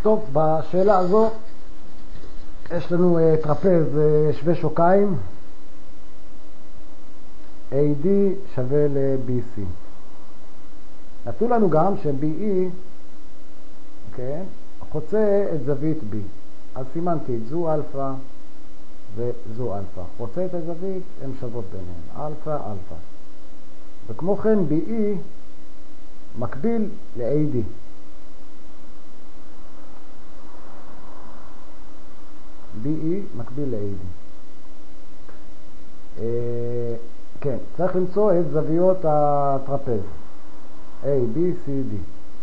טוב, בשאלה הזו יש לנו טרפז שווה שוקיים, AD שווה ל-BC. נתנו לנו גם ש-BE, כן, חוצה את זווית B. אז סימנתי את זו אלפא וזו אלפא. חוצה את הזווית, הן שוות ביניהן. אלפא, אלפא. וכמו כן, BE מקביל ל-AD. BE מקביל ל-AD. כן, צריך למצוא את זוויות הטרפז. A, B, C, D.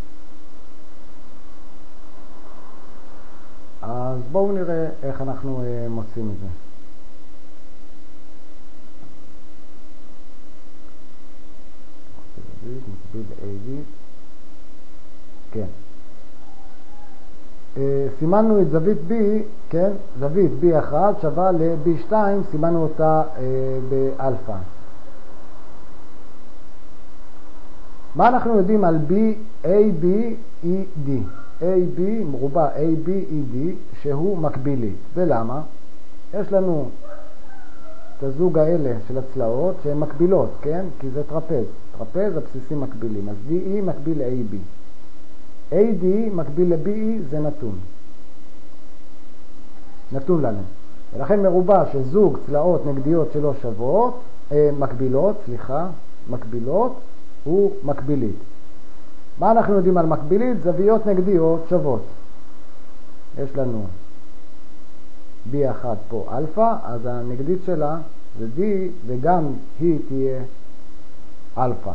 אז בואו נראה איך אנחנו מוצאים את זה. מקביל ל-AD. כן. סימנו את זווית B, כן? זווית B1 שווה ל-B2, סימנו אותה באלפא. מה אנחנו יודעים על B, A, B, E, D? A, B, מרובע A, B, E, D, שהוא מקבילי. ולמה? יש לנו את הזוג האלה של הצלעות שהן מקבילות, כן? כי זה טרפז. טרפז, הבסיסים מקבילים. אז DE מקביל ל-AB. AD מקביל ל-BE זה נתון. נתון לנו. ולכן מרובע שזוג צלעות נגדיות שלו שוות, מקבילות, הוא מקבילית. מה אנחנו יודעים על מקבילית? זוויות נגדיות שוות. יש לנו B1 פה אלפא, אז הנגדית שלה זה D, וגם היא תהיה אלפא.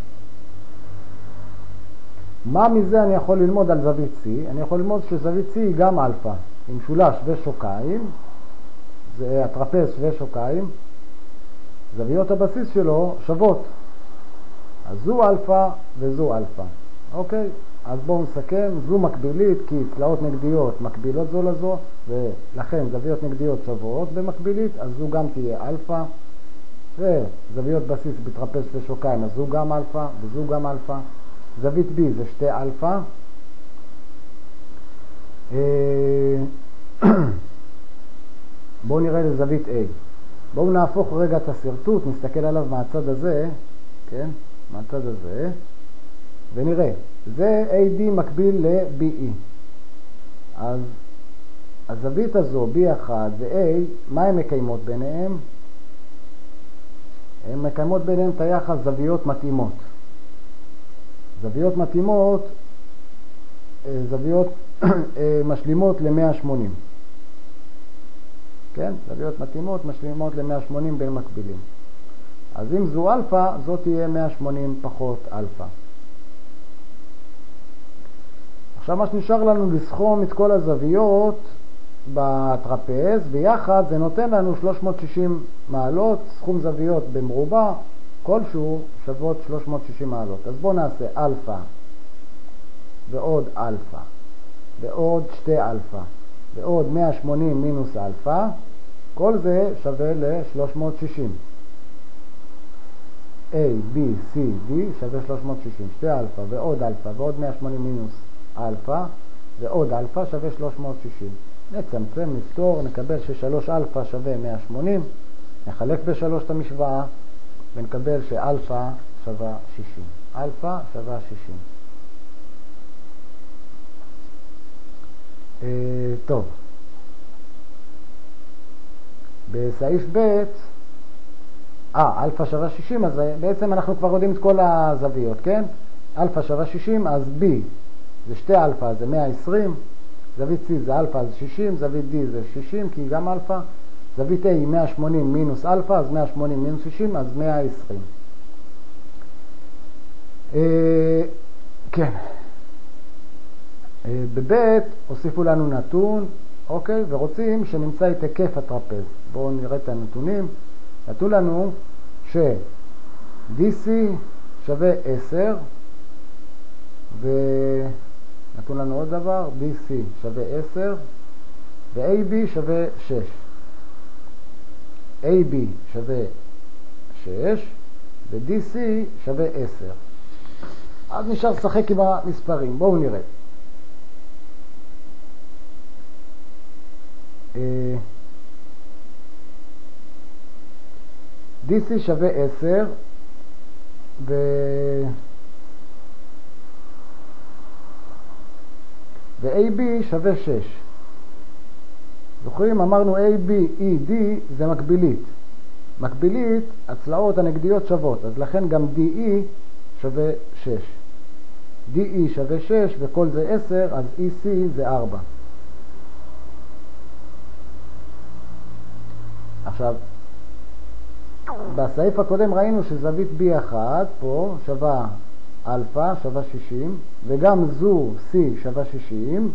מה מזה אני יכול ללמוד על זווית C? אני יכול ללמוד שזווית C היא גם אלפא, עם משולש ושוקיים, זה הטרפז ושוקיים, זוויות הבסיס שלו שוות. אז זו אלפא וזו אלפא. אוקיי? אז בואו נסכם, זו מקבילית כי צלעות נגדיות מקבילות זו לזו, ולכן זוויות נגדיות שוות במקבילית, אז זו גם תהיה אלפא, וזוויות בסיס בטרפז ושוקיים, אז זו גם אלפא וזו גם אלפא. זווית B זה שתי אלפא. בואו נראה לזווית A. בואו נהפוך רגע את הסרטוט, נסתכל עליו מהצד הזה, כן? מהצד הזה, ונראה. זה AD מקביל ל-BE. אז הזווית הזו, B1 ו-A, מה הן מקיימות ביניהם? הן מקיימות ביניהם את היחס זוויות מתאימות. זוויות מתאימות, זוויות משלימות ל-180. כן? זוויות מתאימות משלימות ל-180 בין מקבילים. אז אם זו אלפא, זאת תהיה 180 פחות אלפא. עכשיו מה שנשאר לנו לסכום את כל הזוויות בטרפז, ויחד זה נותן לנו 360 מעלות, סכום זוויות במרובע, כלשהו שוות 360 מעלות. אז בואו נעשה אלפא, ועוד אלפא, ועוד שתי אלפא, ועוד 180 מינוס אלפא, כל זה שווה ל-360. A, B, C, D שווה 360. שתי אלפא ועוד אלפא ועוד 180 מינוס אלפא ועוד אלפא שווה 360. נצמצם, נפתור, נקבל ש3 אלפא שווה 180, נחלק ב3 את המשוואה ונקבל שאלפא שווה 60. אלפא שווה 60. טוב. בסעיף ב' אלפא שווה 60, אז בעצם אנחנו כבר יודעים את כל הזוויות, כן? אלפא שווה 60, אז B זה שתי אלפא, זה 120, זווית C זה אלפא, זה 60, זווית D זה 60, כי היא גם אלפא, זווית A היא 180 מינוס אלפא, אז 180 מינוס 60, אז 120. כן. בבית הוסיפו לנו נתון, אוקיי? ורוצים שנמצא את היקף הטרפז. בואו נראה את הנתונים. נתנו לנו ש-DC שווה 10, ונתנו לנו עוד דבר, DC שווה 10, ו-AB שווה 6. AB שווה 6, ו-DC שווה 10. אז נשאר לשחק עם המספרים. בואו נראה. DC שווה 10 ו-AB שווה 6. זוכרים? אמרנו ABED זה מקבילית. מקבילית, הצלעות הנגדיות שוות, אז לכן גם DE שווה 6. DE שווה 6 וכל זה 10, אז EC זה 4. עכשיו, בסעיף הקודם ראינו שזווית B1 פה שווה אלפא, שווה 60, וגם זו C שווה 60,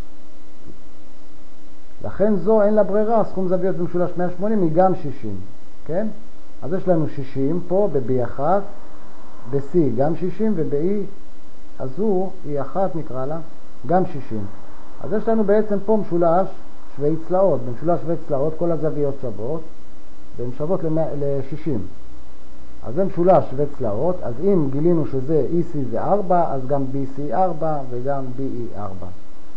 לכן זו אין לה ברירה, סכום זוויות במשולש 180 היא גם 60, כן? אז יש לנו 60 פה ב-B1, ב-C גם 60 וב-E, אז זו, E1 נקרא לה, גם 60. אז יש לנו בעצם פה משולש שווי צלעות, במשולש שווי צלעות כל הזוויות שוות, והן שוות ל-60. אז זה משולש שווה צלעות, אז אם גילינו שזה EC זה 4, אז גם BC 4 וגם BE 4.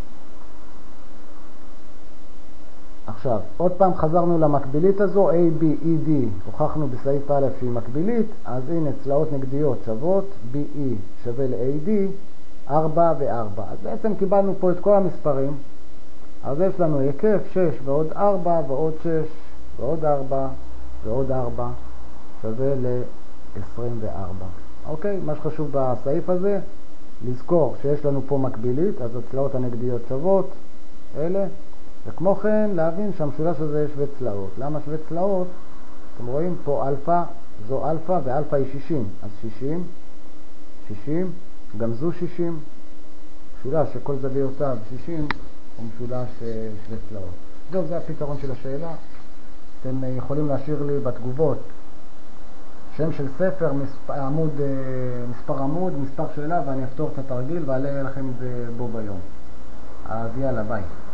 עכשיו, עוד פעם חזרנו למקבילית הזו, ABED, הוכחנו בסעיף א' שהיא מקבילית, אז הנה צלעות נגדיות שוות, BE שווה ל-AD, 4 ו-4. אז בעצם קיבלנו פה את כל המספרים, אז יש לנו היקף 6 ועוד 4 ועוד 6 ועוד 4 ועוד 4 שווה ל-24. אוקיי? מה שחשוב בסעיף הזה, לזכור שיש לנו פה מקבילית, אז הצלעות הנגדיות שוות, אלה, וכמו כן להבין שהמשולש הזה שווה צלעות. למה שווה צלעות? אתם רואים פה אלפא, זו אלפא ואלפא היא 60, אז 60, 60, גם זו 60, משולש שכל זוויותיו 60 הוא משולש שווה צלעות. זהו, זה הפתרון של השאלה. אתם יכולים להשאיר לי בתגובות שם של ספר, מספר עמוד, מספר שאלה, ואני אפתור את התרגיל ואעלה לכם את זה בו ביום. אז יאללה, ביי.